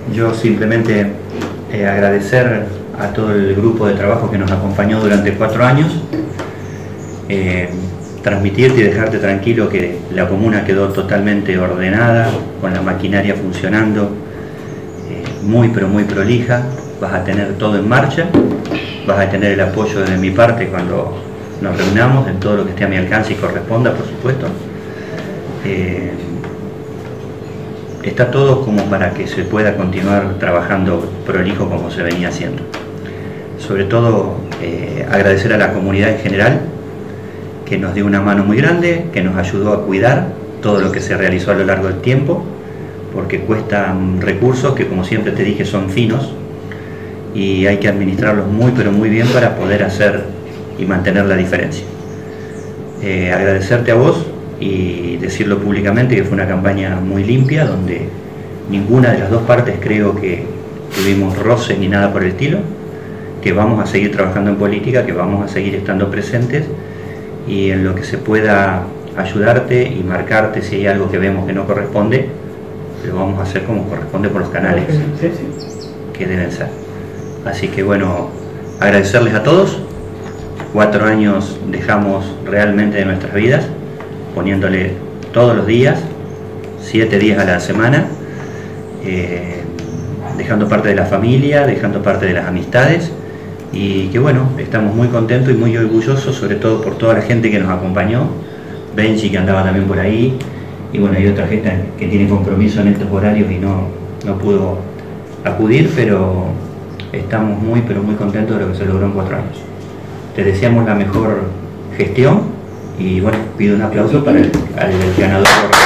Yo simplemente agradecer a todo el grupo de trabajo que nos acompañó durante 4 años, transmitirte y dejarte tranquilo que la comuna quedó totalmente ordenada, con la maquinaria funcionando, muy pero muy prolija. Vas a tener todo en marcha, vas a tener el apoyo de mi parte cuando nos reunamos en todo lo que esté a mi alcance y corresponda, por supuesto. Está todo como para que se pueda continuar trabajando prolijo como se venía haciendo. Sobre todo agradecer a la comunidad en general, que nos dio una mano muy grande, que nos ayudó a cuidar todo lo que se realizó a lo largo del tiempo, porque cuestan recursos que, como siempre te dije, son finos y hay que administrarlos muy pero muy bien para poder hacer y mantener la diferencia. Agradecerte a vos y decirlo públicamente que fue una campaña muy limpia, donde ninguna de las dos partes creo que tuvimos roces ni nada por el estilo, que vamos a seguir trabajando en política, que vamos a seguir estando presentes y en lo que se pueda ayudarte y marcarte si hay algo que vemos que no corresponde, lo vamos a hacer como corresponde por los canales que deben ser. Así que bueno, agradecerles a todos. 4 años dejamos realmente de nuestras vidas, poniéndole todos los días, 7 días a la semana, dejando parte de la familia, dejando parte de las amistades, y que bueno, estamos muy contentos y muy orgullosos, sobre todo por toda la gente que nos acompañó, Benji, que andaba también por ahí, y bueno, hay otra gente que tiene compromiso en estos horarios y no pudo acudir, pero estamos muy pero muy contentos de lo que se logró en 4 años. Te deseamos la mejor gestión y bueno, pido un aplauso para el ganador.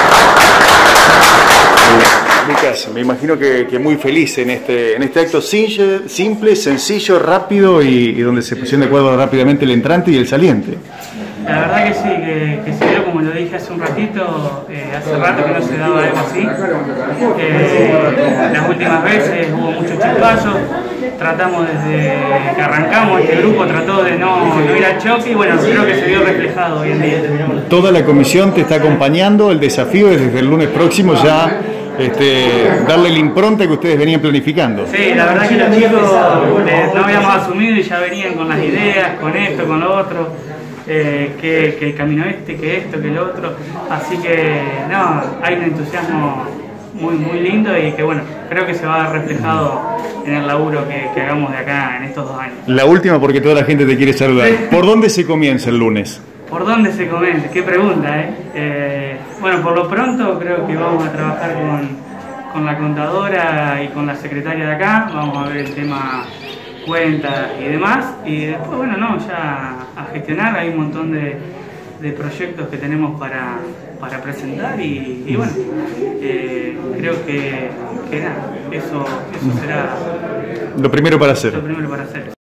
Lucas, me imagino que muy feliz en este acto simple, sencillo, rápido y donde se pusieron de acuerdo rápidamente el entrante y el saliente. La verdad que sí, que se dio, como lo dije hace un ratito, hace rato que no se daba algo así. Las últimas veces hubo muchos chispazos, tratamos desde que arrancamos, este grupo trató de no ir al choque y bueno, creo que se vio reflejado hoy en día. Toda la comisión te está acompañando, el desafío es desde el lunes próximo ya darle la impronta que ustedes venían planificando. Sí, la verdad que los chicos no habíamos asumido y ya venían con las ideas, con esto, con lo otro. Que el camino que esto, que el otro, así que no, hay un entusiasmo muy lindo y que bueno, creo que se va a ver reflejado en el laburo que hagamos de acá en estos 2 años. La última, porque toda la gente te quiere saludar. ¿Por dónde se comienza el lunes? ¿Por dónde se comienza? Qué pregunta, bueno, por lo pronto creo que vamos a trabajar con la contadora y con la secretaria de acá, vamos a ver el tema cuentas y demás, y después bueno, ya a gestionar. Hay un montón de proyectos que tenemos para presentar y bueno, creo que nada, eso será lo primero para hacer. Lo primero para hacer.